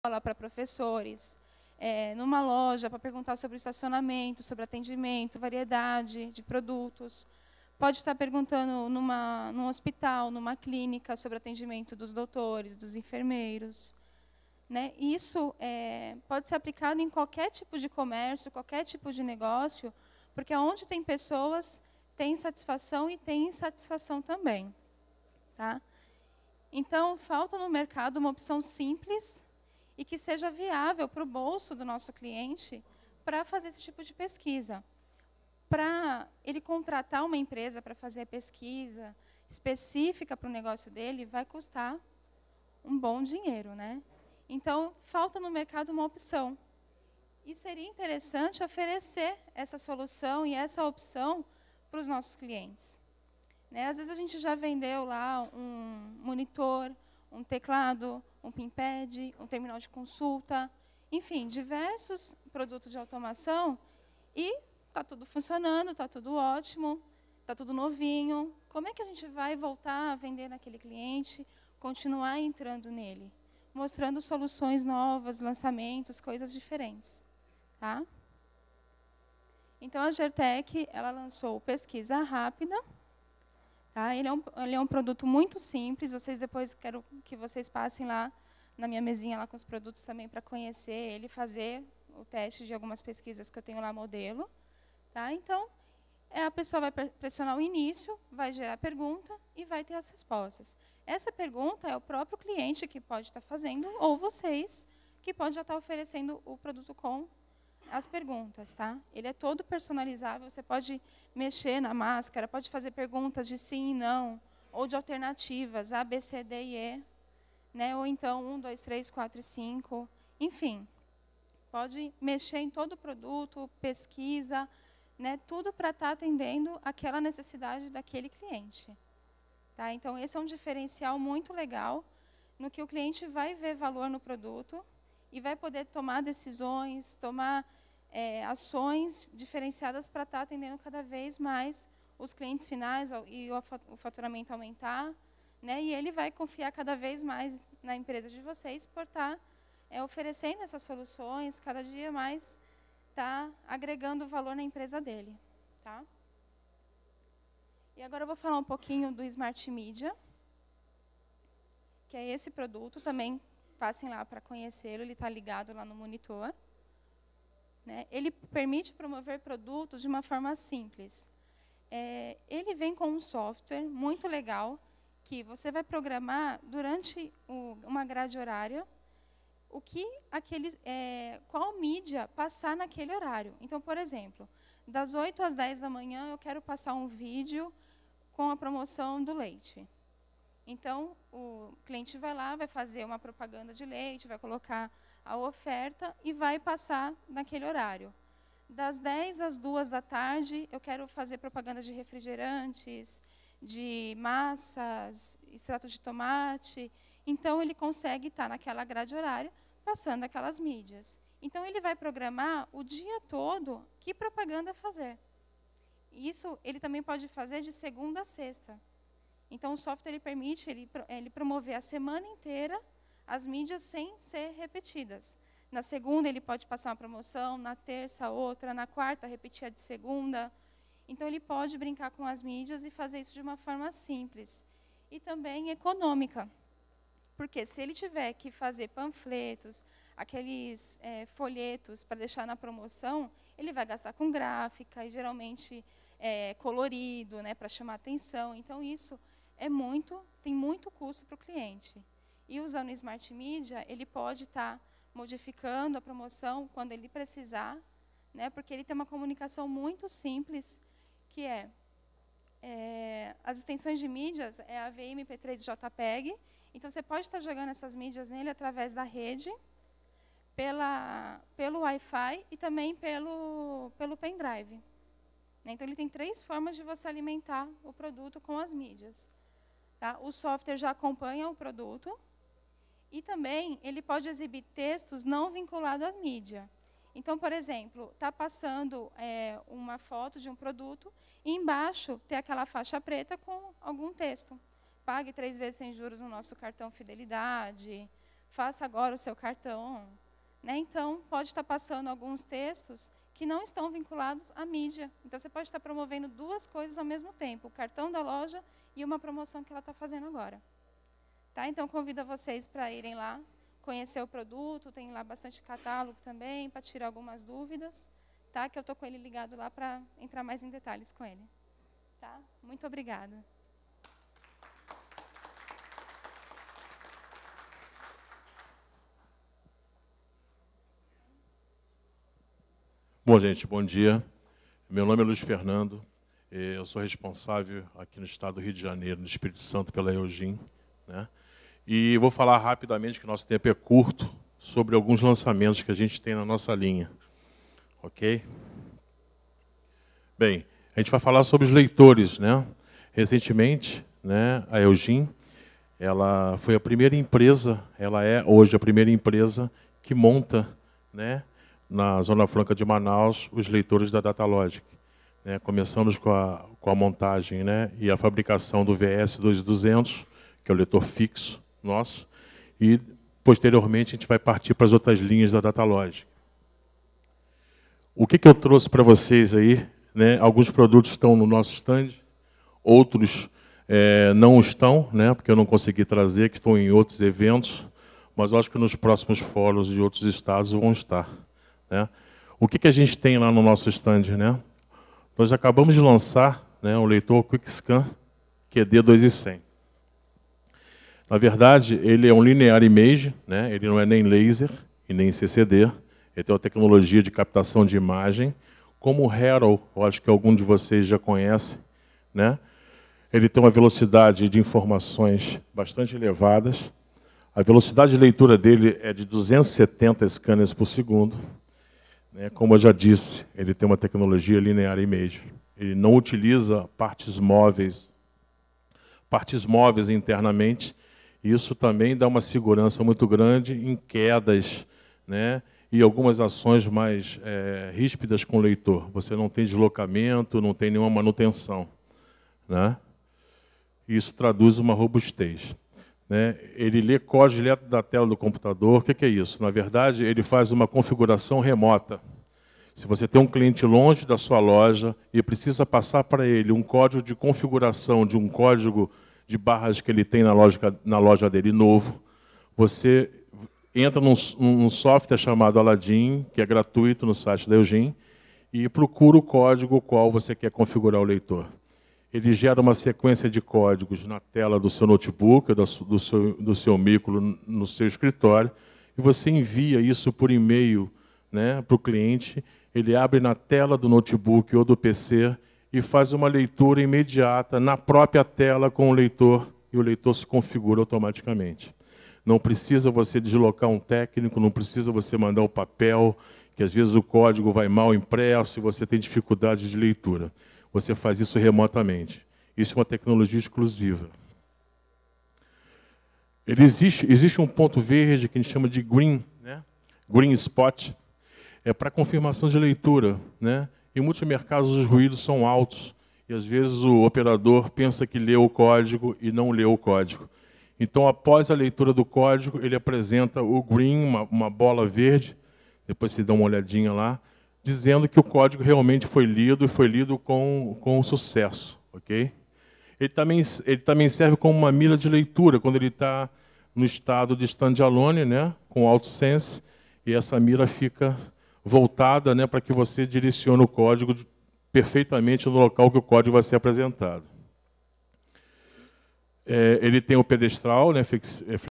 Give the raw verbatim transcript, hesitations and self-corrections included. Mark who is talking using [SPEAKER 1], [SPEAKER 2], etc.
[SPEAKER 1] para professores, é, numa loja para perguntar sobre estacionamento, sobre atendimento, variedade de produtos. Pode estar perguntando numa, num hospital, numa clínica, sobre atendimento dos doutores, dos enfermeiros. Né? Isso é, pode ser aplicado em qualquer tipo de comércio, qualquer tipo de negócio, porque onde tem pessoas, tem satisfação e tem insatisfação também. Tá? Então, falta no mercado uma opção simples e que seja viável para o bolso do nosso cliente para fazer esse tipo de pesquisa. Para ele contratar uma empresa para fazer a pesquisa específica para o negócio dele, vai custar um bom dinheiro, né? Então, falta no mercado uma opção. E seria interessante oferecer essa solução e essa opção para os nossos clientes. Né? Às vezes a gente já vendeu lá um monitor, um teclado, um pinpad, um terminal de consulta, enfim, diversos produtos de automação e está tudo funcionando, está tudo ótimo, está tudo novinho. Como é que a gente vai voltar a vender naquele cliente, continuar entrando nele? Mostrando soluções novas, lançamentos, coisas diferentes. Tá? Então, a Gertec, ela lançou o Pesquisa Rápida. Tá? Ele, é um, ele é um produto muito simples. Vocês depois, quero que vocês passem lá na minha mesinha lá com os produtos também para conhecer ele, fazer o teste de algumas pesquisas que eu tenho lá modelo. Tá? Então, é, a pessoa vai pressionar o início, vai gerar pergunta e vai ter as respostas. Essa pergunta é o próprio cliente que pode estar fazendo, ou vocês, que pode já estar oferecendo o produto com as perguntas. Tá? Ele é todo personalizável, você pode mexer na máscara, pode fazer perguntas de sim e não, ou de alternativas, A, B, C, D e E, né? Ou então um, dois, três, quatro e cinco, enfim. Pode mexer em todo o produto, pesquisa, né, tudo para estar atendendo aquela necessidade daquele cliente. Tá? Então, esse é um diferencial muito legal, no que o cliente vai ver valor no produto e vai poder tomar decisões, tomar é, ações diferenciadas para estar atendendo cada vez mais os clientes finais e o faturamento aumentar. Né, e ele vai confiar cada vez mais na empresa de vocês por estar é, oferecendo essas soluções, cada dia mais está agregando valor na empresa dele. Tá? E agora eu vou falar um pouquinho do Smart Media, que é esse produto. Também passem lá para conhecê-lo, ele está ligado lá no monitor. Né? Ele permite promover produtos de uma forma simples. É, ele vem com um software muito legal, que você vai programar durante o, uma grade horária, o que aquele, é, qual mídia passar naquele horário. Então, por exemplo, das oito às dez da manhã, eu quero passar um vídeo com a promoção do leite. Então, o cliente vai lá, vai fazer uma propaganda de leite, vai colocar a oferta e vai passar naquele horário. Das dez às duas da tarde, eu quero fazer propaganda de refrigerantes, de massas, extrato de tomate. Então, ele consegue estar naquela grade horária, passando aquelas mídias. Então, ele vai programar o dia todo que propaganda fazer. Isso ele também pode fazer de segunda a sexta. Então, o software ele permite ele, ele promover a semana inteira as mídias sem ser repetidas. Na segunda, ele pode passar uma promoção, na terça, outra, na quarta, repetir a de segunda. Então, ele pode brincar com as mídias e fazer isso de uma forma simples. E também econômica. Porque se ele tiver que fazer panfletos, aqueles é, folhetos para deixar na promoção, ele vai gastar com gráfica e geralmente é, colorido, né, para chamar atenção. Então, isso é muito, tem muito custo para o cliente. E usando o Smart Media, ele pode estar tá modificando a promoção quando ele precisar, né, porque ele tem uma comunicação muito simples, que é, é as extensões de mídias, é a V M P três JPEG. Então, você pode estar jogando essas mídias nele através da rede, pela, pelo Wi-Fi e também pelo, pelo pendrive. Então, ele tem três formas de você alimentar o produto com as mídias. Tá? O software já acompanha o produto e também ele pode exibir textos não vinculados à mídia. Então, por exemplo, está passando é, uma foto de um produto e embaixo tem aquela faixa preta com algum texto. Pague três vezes sem juros no nosso cartão Fidelidade, faça agora o seu cartão. Né? Então, pode estar passando alguns textos que não estão vinculados à mídia. Então, você pode estar promovendo duas coisas ao mesmo tempo, o cartão da loja e uma promoção que ela está fazendo agora. Tá? Então, convido vocês para irem lá, conhecer o produto, tem lá bastante catálogo também, para tirar algumas dúvidas, tá? Que eu estou com ele ligado lá para entrar mais em detalhes com ele. Tá? Muito obrigada.
[SPEAKER 2] Bom, gente, bom dia. Meu nome é Luiz Fernando. Eu sou responsável aqui no estado do Rio de Janeiro, no Espírito Santo, pela Eugin, né? E vou falar rapidamente, que o nosso tempo é curto, sobre alguns lançamentos que a gente tem na nossa linha. Ok? Bem, a gente vai falar sobre os leitores, né? Recentemente, né, a Eugin, ela foi a primeira empresa, ela é hoje a primeira empresa que monta, né, na Zona Franca de Manaus, os leitores da Datalogic. Né? Começamos com a, com a montagem, né, e a fabricação do V S dois mil e duzentos, que é o leitor fixo nosso, e, posteriormente, a gente vai partir para as outras linhas da Datalogic. O que, que eu trouxe para vocês aí? Né? Alguns produtos estão no nosso stand, outros é, não estão, né, porque eu não consegui trazer, que estão em outros eventos, mas eu acho que nos próximos fóruns de outros estados vão estar. Né? O que, que a gente tem lá no nosso stand? Né? Nós acabamos de lançar, né, um leitor QuickScan Q D dois mil e cem. Na verdade, ele é um Linear Image, né? Ele não é nem laser e nem C C D. Ele tem uma tecnologia de captação de imagem, como o Hero, eu acho que algum de vocês já conhece. Né? Ele tem uma velocidade de informações bastante elevadas. A velocidade de leitura dele é de duzentos e setenta scanners por segundo. Como eu já disse, ele tem uma tecnologia Linear Image. Ele não utiliza partes móveis, partes móveis internamente. Isso também dá uma segurança muito grande em quedas, né, e algumas ações mais é, ríspidas com o leitor. Você não tem deslocamento, não tem nenhuma manutenção. Né? Isso traduz uma robustez. Né? Ele lê código direto da tela do computador. O que, que é isso? Na verdade, ele faz uma configuração remota. Se você tem um cliente longe da sua loja e precisa passar para ele um código de configuração de um código de barras que ele tem na loja, na loja dele novo, você entra num, num software chamado Aladdin, que é gratuito no site da Eugin, e procura o código qual você quer configurar o leitor. Ele gera uma sequência de códigos na tela do seu notebook, do seu, do seu micro, no seu escritório, e você envia isso por e-mail, né, para o cliente. Ele abre na tela do notebook ou do P C e faz uma leitura imediata na própria tela com o leitor, e o leitor se configura automaticamente. Não precisa você deslocar um técnico, não precisa você mandar o papel, que às vezes o código vai mal impresso e você tem dificuldade de leitura. Você faz isso remotamente. Isso é uma tecnologia exclusiva. Ele existe, existe um ponto verde que a gente chama de green, né? Green spot, é para confirmação de leitura. Né? Em muitos mercados os ruídos são altos e às vezes o operador pensa que leu o código e não leu o código. Então, após a leitura do código, ele apresenta o green, uma, uma bola verde, depois você dá uma olhadinha lá, dizendo que o código realmente foi lido e foi lido com, com sucesso. Okay? Ele, também, ele também serve como uma mira de leitura, quando ele está no estado de standalone, né, com AutoSense, e essa mira fica voltada, né, para que você direcione o código de, perfeitamente no local que o código vai ser apresentado. É, ele tem o pedestral, né,